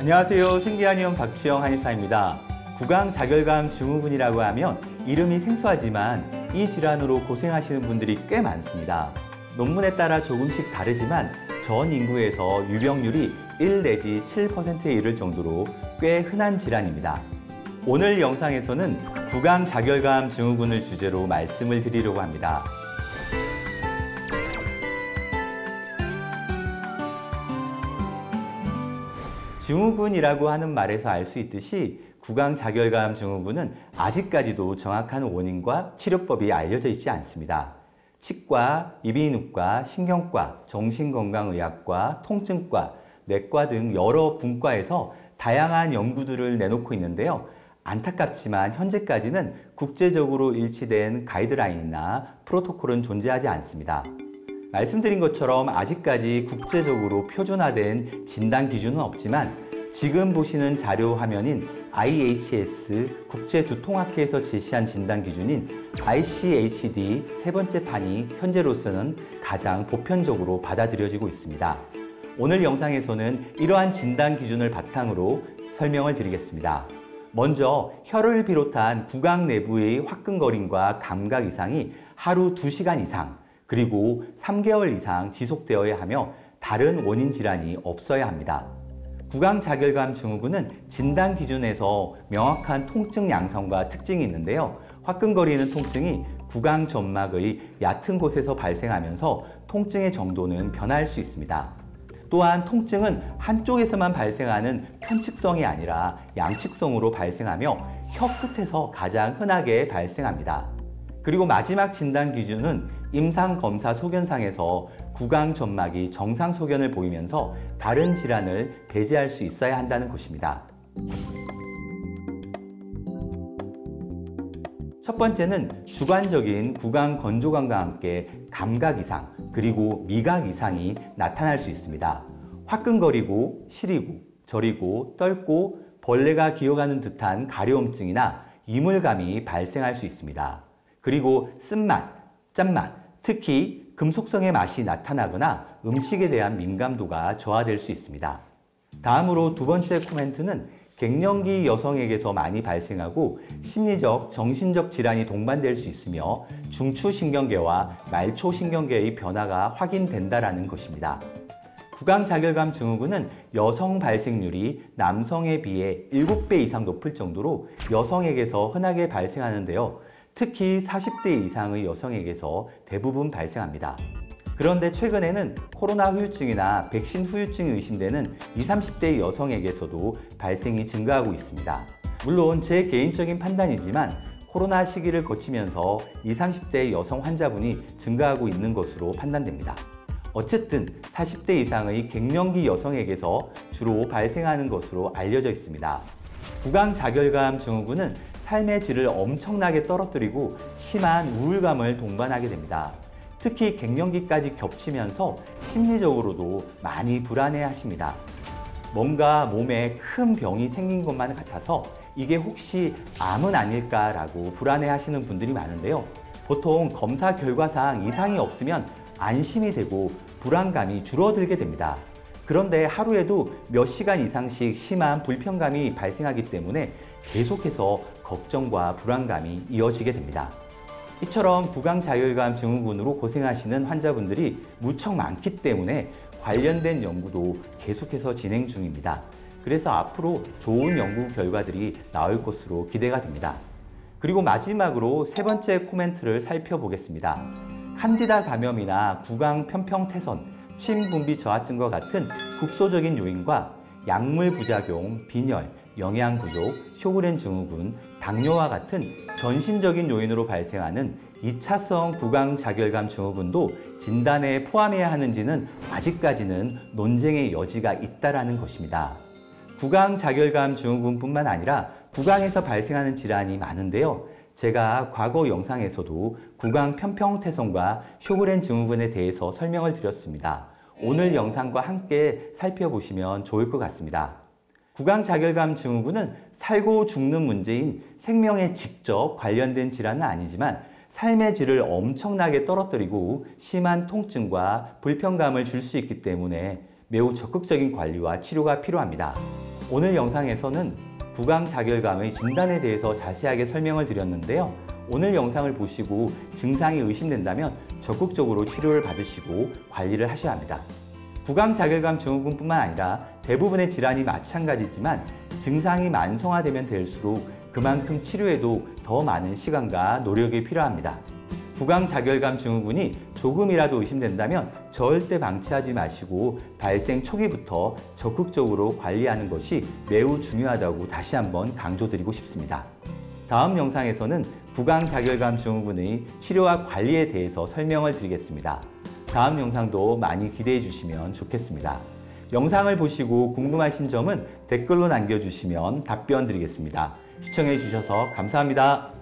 안녕하세요. 생기한의원 박주영 한의사입니다. 구강자결감 증후군이라고 하면 이름이 생소하지만 이 질환으로 고생하시는 분들이 꽤 많습니다. 논문에 따라 조금씩 다르지만 전 인구에서 유병률이 1 내지 7%에 이를 정도로 꽤 흔한 질환입니다. 오늘 영상에서는 구강자결감 증후군을 주제로 말씀을 드리려고 합니다. 증후군이라고 하는 말에서 알 수 있듯이 구강자결감 증후군은 아직까지도 정확한 원인과 치료법이 알려져 있지 않습니다. 치과, 이비인후과, 신경과, 정신건강의학과, 통증과, 내과 등 여러 분과에서 다양한 연구들을 내놓고 있는데요. 안타깝지만 현재까지는 국제적으로 일치된 가이드라인이나 프로토콜은 존재하지 않습니다. 말씀드린 것처럼 아직까지 국제적으로 표준화된 진단 기준은 없지만 지금 보시는 자료 화면인 IHS 국제두통학회에서 제시한 진단 기준인 ICHD 세 번째 판이 현재로서는 가장 보편적으로 받아들여지고 있습니다. 오늘 영상에서는 이러한 진단 기준을 바탕으로 설명을 드리겠습니다. 먼저 혀를 비롯한 구강 내부의 화끈거림과 감각 이상이 하루 2시간 이상 그리고 3개월 이상 지속되어야 하며 다른 원인 질환이 없어야 합니다. 구강자결감 증후군은 진단 기준에서 명확한 통증 양상과 특징이 있는데요. 화끈거리는 통증이 구강 점막의 얕은 곳에서 발생하면서 통증의 정도는 변화할 수 있습니다. 또한 통증은 한쪽에서만 발생하는 편측성이 아니라 양측성으로 발생하며 혀 끝에서 가장 흔하게 발생합니다. 그리고 마지막 진단 기준은 임상검사 소견상에서 구강 점막이 정상 소견을 보이면서 다른 질환을 배제할 수 있어야 한다는 것입니다. 첫 번째는 주관적인 구강 건조감과 함께 감각 이상 그리고 미각 이상이 나타날 수 있습니다. 화끈거리고 시리고 저리고 떨고 벌레가 기어가는 듯한 가려움증이나 이물감이 발생할 수 있습니다. 그리고 쓴맛, 짠맛, 특히 금속성의 맛이 나타나거나 음식에 대한 민감도가 저하될 수 있습니다. 다음으로 두 번째 코멘트는 갱년기 여성에게서 많이 발생하고 심리적, 정신적 질환이 동반될 수 있으며 중추신경계와 말초신경계의 변화가 확인된다는 것입니다. 구강자결감 증후군은 여성 발생률이 남성에 비해 7배 이상 높을 정도로 여성에게서 흔하게 발생하는데요. 특히 40대 이상의 여성에게서 대부분 발생합니다. 그런데 최근에는 코로나 후유증이나 백신 후유증이 의심되는 20, 30대 여성에게서도 발생이 증가하고 있습니다. 물론 제 개인적인 판단이지만 코로나 시기를 거치면서 20, 30대 여성 환자분이 증가하고 있는 것으로 판단됩니다. 어쨌든 40대 이상의 갱년기 여성에게서 주로 발생하는 것으로 알려져 있습니다. 구강자결감 증후군은 삶의 질을 엄청나게 떨어뜨리고 심한 우울감을 동반하게 됩니다. 특히 갱년기까지 겹치면서 심리적으로도 많이 불안해 하십니다. 뭔가 몸에 큰 병이 생긴 것만 같아서 이게 혹시 암은 아닐까라고 불안해 하시는 분들이 많은데요. 보통 검사 결과상 이상이 없으면 안심이 되고 불안감이 줄어들게 됩니다. 그런데 하루에도 몇 시간 이상씩 심한 불편감이 발생하기 때문에 계속해서 걱정과 불안감이 이어지게 됩니다. 이처럼 구강자결감 증후군으로 고생하시는 환자분들이 무척 많기 때문에 관련된 연구도 계속해서 진행 중입니다. 그래서 앞으로 좋은 연구 결과들이 나올 것으로 기대가 됩니다. 그리고 마지막으로 세 번째 코멘트를 살펴보겠습니다. 칸디다 감염이나 구강 편평태선, 침 분비 저하증과 같은 국소적인 요인과 약물 부작용, 빈혈, 영양 부족, 쇼그렌 증후군, 당뇨와 같은 전신적인 요인으로 발생하는 2차성 구강자결감 증후군도 진단에 포함해야 하는지는 아직까지는 논쟁의 여지가 있다는 것입니다. 구강자결감 증후군뿐만 아니라 구강에서 발생하는 질환이 많은데요. 제가 과거 영상에서도 구강 편평태선과 쇼그렌 증후군에 대해서 설명을 드렸습니다. 오늘 영상과 함께 살펴보시면 좋을 것 같습니다. 구강자결감 증후군은 살고 죽는 문제인 생명에 직접 관련된 질환은 아니지만 삶의 질을 엄청나게 떨어뜨리고 심한 통증과 불편감을 줄 수 있기 때문에 매우 적극적인 관리와 치료가 필요합니다. 오늘 영상에서는 구강자결감의 진단에 대해서 자세하게 설명을 드렸는데요. 오늘 영상을 보시고 증상이 의심된다면 적극적으로 치료를 받으시고 관리를 하셔야 합니다. 구강자결감 증후군뿐만 아니라 대부분의 질환이 마찬가지지만 증상이 만성화되면 될수록 그만큼 치료에도 더 많은 시간과 노력이 필요합니다. 구강자결감 증후군이 조금이라도 의심된다면 절대 방치하지 마시고 발생 초기부터 적극적으로 관리하는 것이 매우 중요하다고 다시 한번 강조드리고 싶습니다. 다음 영상에서는 구강자결감 증후군의 치료와 관리에 대해서 설명을 드리겠습니다. 다음 영상도 많이 기대해 주시면 좋겠습니다. 영상을 보시고 궁금하신 점은 댓글로 남겨주시면 답변 드리겠습니다. 시청해 주셔서 감사합니다.